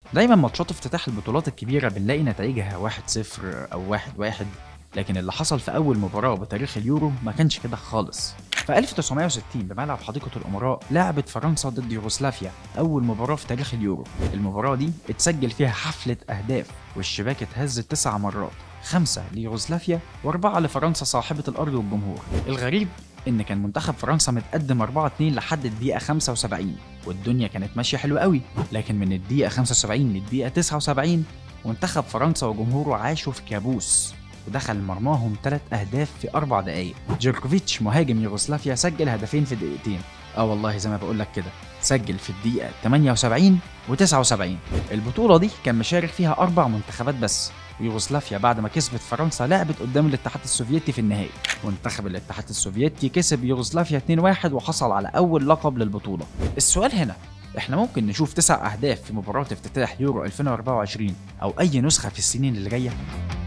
دايما ماتشات افتتاح البطولات الكبيرة بنلاقي نتائجها 1-0 أو 1-1، لكن اللي حصل في أول مباراة بتاريخ اليورو ما كانش كده خالص. في 1960 بملعب حديقة الأمراء لعبت فرنسا ضد يوغوسلافيا أول مباراة في تاريخ اليورو. المباراة دي اتسجل فيها حفلة أهداف والشباك اتهزت 9 مرات، 5 ليوغوسلافيا و4 لفرنسا صاحبة الأرض والجمهور. الغريب إن كان منتخب فرنسا متقدم 4-2 لحد الدقيقة 75 والدنيا كانت ماشية حلوة قوي، لكن من الدقيقة 75 للدقيقة 79 منتخب فرنسا وجمهوره عاشوا في كابوس ودخل مرماهم 3 أهداف في 4 دقايق. جيركوفيتش مهاجم يوغوسلافيا سجل هدفين في دقيقتين، والله زي ما بقول لك كده، سجل في الدقيقة 78 و79. البطولة دي كان مشارك فيها 4 منتخبات بس، ويوغوسلافيا بعد ما كسبت فرنسا لعبت قدام الاتحاد السوفيتي في النهائي. منتخب الاتحاد السوفيتي كسب يوغوسلافيا 2-1 وحصل على أول لقب للبطولة. السؤال هنا، احنا ممكن نشوف 9 أهداف في مباراة افتتاح يورو 2024 أو أي نسخة في السنين اللي جاية؟